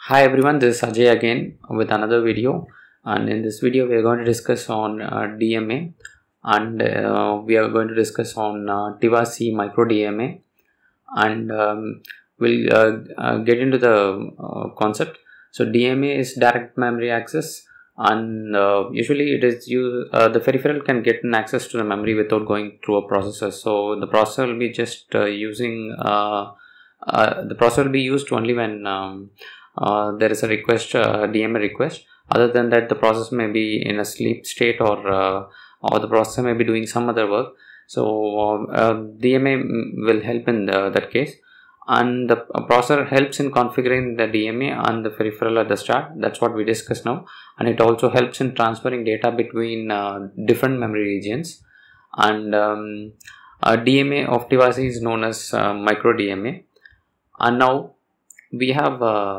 Hi everyone, this is Ajay again with another video, and in this video we are going to discuss on DMA, and we are going to discuss on Tivasi micro DMA, and we'll get into the concept. So DMA is direct memory access, and usually it is the peripheral can get an access to the memory without going through a processor. So the processor will be just the processor will be used only when there is a request, DMA request. Other than that, the process may be in a sleep state, or the processor may be doing some other work. So DMA will help in that case, and the processor helps in configuring the DMA and the peripheral at the start. That's what we discussed now, and it also helps in transferring data between different memory regions. And DMA of Tivasi is known as micro DMA. And now we have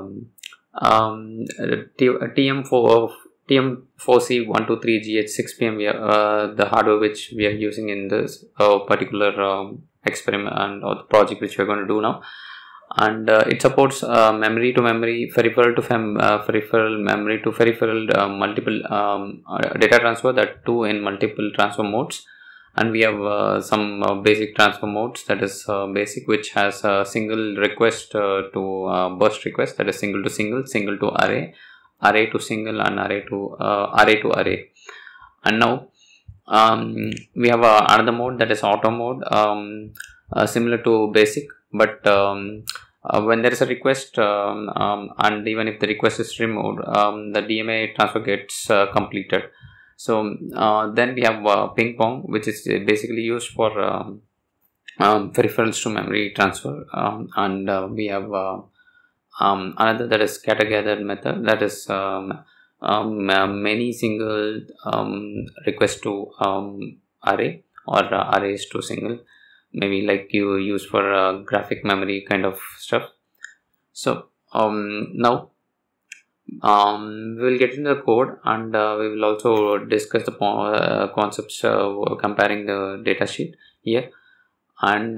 TM4C123GH6PM, the hardware which we are using in this particular experiment or the project which we are going to do now. And it supports memory to memory, peripheral to peripheral, memory to peripheral, multiple data transfer, that too in multiple transfer modes. And we have some basic transfer modes, that is basic, which has a single request to burst request, that is single to single, single to array, array to single, and array to array. And now we have another mode, that is auto mode, similar to basic, but when there is a request, and even if the request is removed, the DMA transfer gets completed. So then we have ping pong, which is basically used for peripherals to memory transfer, and we have another, that is scatter gather method, that is many single request to array, or arrays to single, maybe like you use for graphic memory kind of stuff. So now we will get into the code, and we will also discuss the concepts comparing the data sheet here. And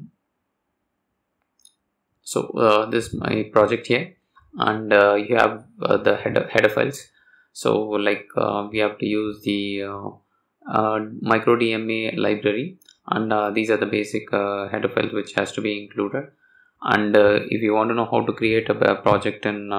this is my project here, and you have the header files. So like we have to use the micro DMA library, and these are the basic header files which has to be included. And if you want to know how to create a project in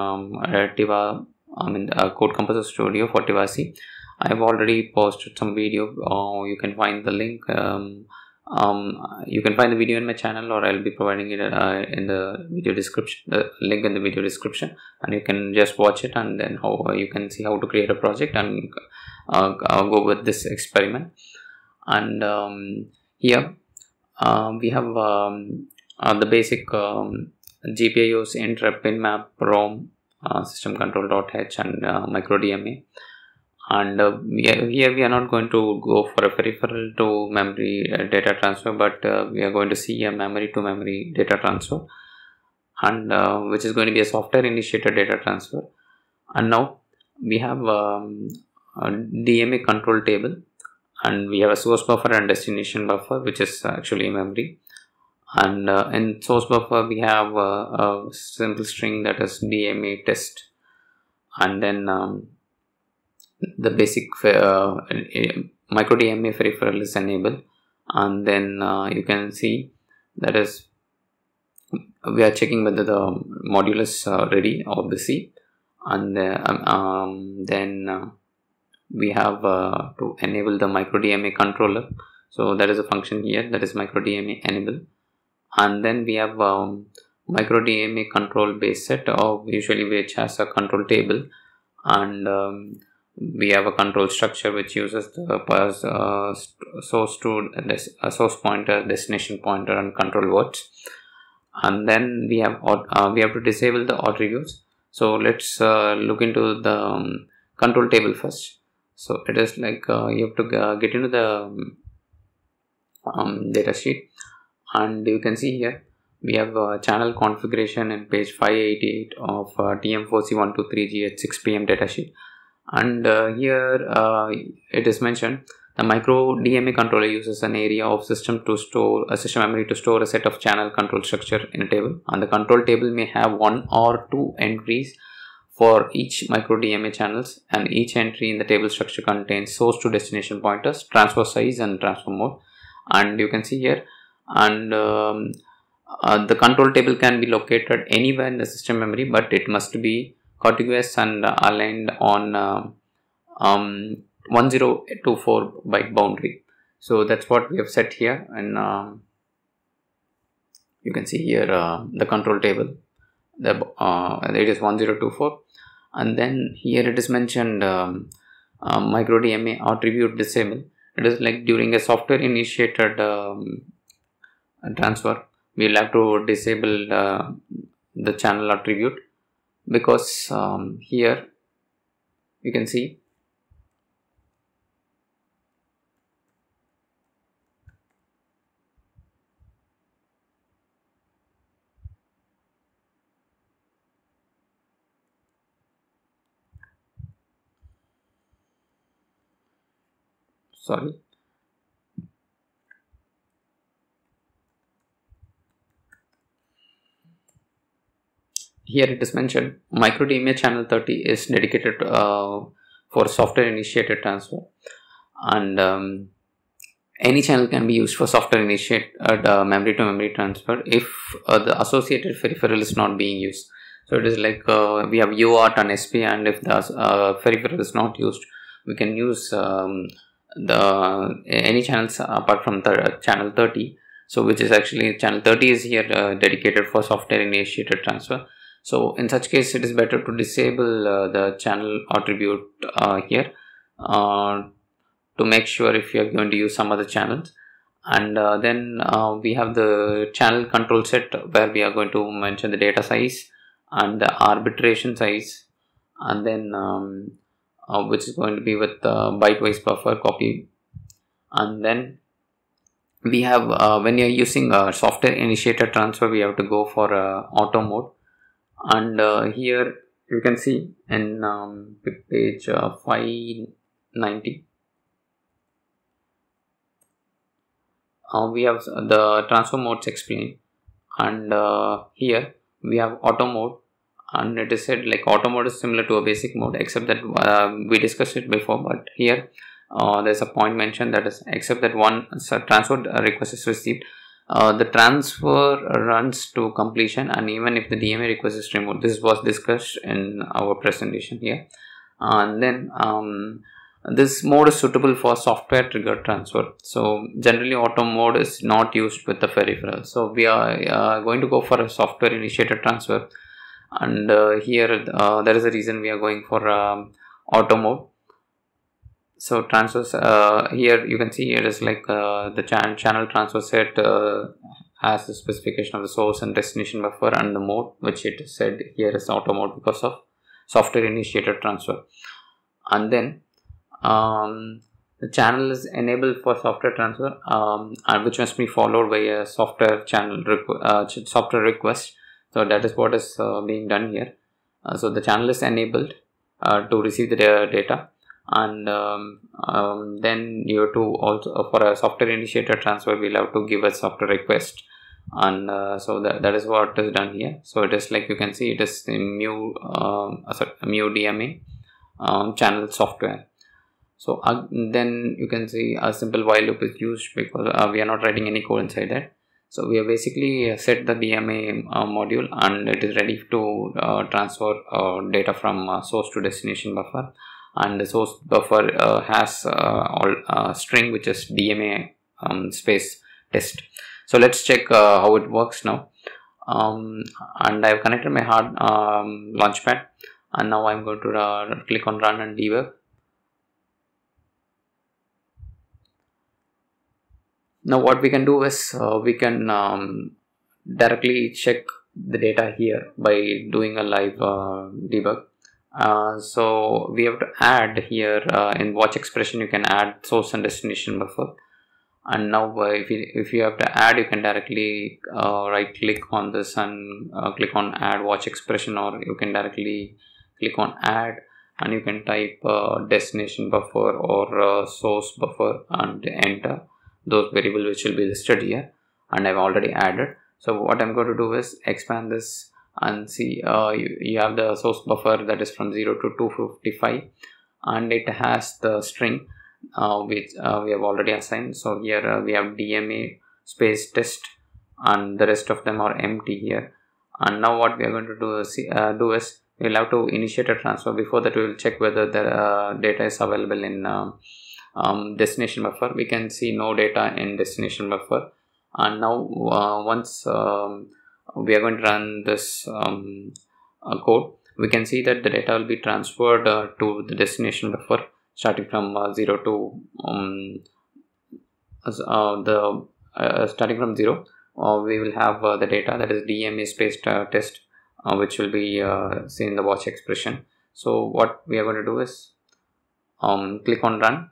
Code Composer Studio for Tivasi, I have already posted some video. You can find the link. You can find the video in my channel, or I'll be providing it in the video description. The link in the video description, and you can just watch it, and then how you can see how to create a project and go with this experiment. And here we have the basic GPIOs, interrupt, pin map, ROM, system control.h, and micro DMA. And here we are not going to go for a peripheral to memory data transfer, but we are going to see a memory to memory data transfer, and which is going to be a software initiated data transfer. And now we have a DMA control table, and we have a source buffer and destination buffer, which is actually memory. And in source buffer we have a simple string, that is DMA test, and then the basic micro DMA peripheral is enabled. And then you can see, that is, we are checking whether the module is ready or busy, and then we have to enable the micro DMA controller. So that is a function here, that is micro DMA enable. And then we have micro DMA control base set, usually which has a control table, and we have a control structure which uses the source to source pointer, destination pointer, and control words. And then we have to disable the odd reviews. So let's look into the control table first. So it is like you have to get into the data sheet, and you can see here we have channel configuration in page 588 of TM4C123GH6PM datasheet. And here it is mentioned The micro DMA controller uses an area of system memory to store a set of channel control structure in a table, and the control table may have 1 or 2 entries for each micro DMA channels, and each entry in the table structure contains source to destination pointers, transfer size and transfer mode. And you can see here, and the control table can be located anywhere in the system memory, but it must be contiguous and aligned on 1024 byte boundary. So that's what we have set here, and you can see here the control table. It is 1024, and then here it is mentioned micro DMA attribute disable. It is like during a software initiated transfer, we will have to disable the channel attribute, because here you can see here it is mentioned micro DMA channel 30 is dedicated for software initiated transfer, and any channel can be used for software initiated memory to memory transfer if the associated peripheral is not being used. So it is like we have UART and SP, and if the peripheral is not used, we can use any channels apart from the channel 30. So which is actually channel 30 is here dedicated for software initiated transfer. So in such case, it is better to disable the channel attribute here to make sure if you are going to use some other channels. And then we have the channel control set, where we are going to mention the data size and the arbitration size, and then which is going to be with byte-wise buffer copy. And then we have when you are using software initiated transfer, we have to go for auto mode. And here you can see in page 590 we have the transfer modes explained, and here we have auto mode, and it is said like auto mode is similar to a basic mode, except that we discussed it before, but here there's a point mentioned, that is except that one transfer request is received, the transfer runs to completion, and even if the DMA request is removed. This was discussed in our presentation here. And then this mode is suitable for software triggered transfer. So generally auto mode is not used with the peripheral. So we are going to go for a software initiated transfer, and here there is a reason we are going for auto mode. So transfers, here you can see it is like the channel transfer set has the specification of the source and destination buffer, and the mode, which it is said here is auto mode because of software initiated transfer. And then the channel is enabled for software transfer, and which must be followed by a software channel software request. So that is what is being done here. So the channel is enabled to receive the data, and then you have to also, for a software initiated transfer, we'll have to give a software request, and so that is what is done here. So it is like you can see it is in mu DMA channel software. So then you can see a simple while loop is used, because we are not writing any code inside that. So we have basically set the DMA module, and it is ready to transfer data from source to destination buffer, and the source buffer has string which is DMA space test. So let's check how it works now. And I have connected my hard launchpad, and now I'm going to click on run and debug. Now what we can do is we can directly check the data here by doing a live debug. So we have to add here in watch expression, you can add source and destination buffer. And now if you have to add, you can directly right click on this and click on add watch expression, or you can directly click on add and you can type destination buffer or source buffer and enter those variables which will be listed here, and I've already added. So what I'm going to do is expand this and see you have the source buffer that is from 0 to 255, and it has the string which we have already assigned. So here we have DMA space test, and the rest of them are empty here. And now what we are going to do is we'll have to initiate a transfer. Before that, we will check whether the data is available in destination buffer. We can see no data in destination buffer, and now once we are going to run this code, we can see that the data will be transferred to the destination buffer starting from 0 to starting from 0. We will have the data that is DMA space test, which will be seen in the watch expression. So what we are going to do is click on run,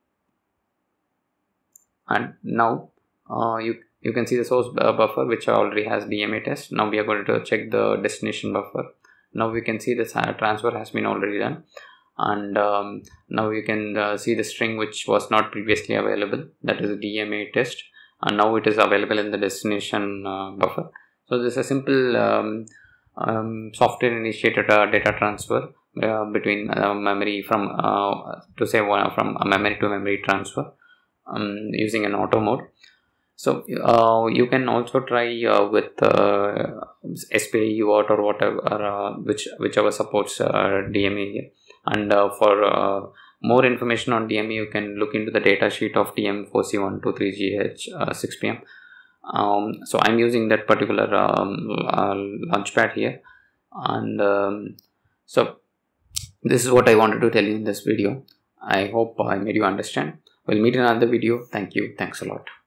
and now you can see the source buffer which already has DMA test. Now we are going to check the destination buffer. Now we can see the transfer has been already done, and now you can see the string which was not previously available, that is DMA test, and now it is available in the destination buffer. So this is a simple software initiated data transfer between memory from from a memory to memory transfer using an auto mode. So you can also try with SPI UART or whatever, whichever supports DMA here. And for more information on DMA, you can look into the data sheet of TM4C123GH6PM. So I'm using that particular launchpad here, and so this is what I wanted to tell you in this video. I hope I made you understand. We'll meet in another video. Thank you. Thanks a lot.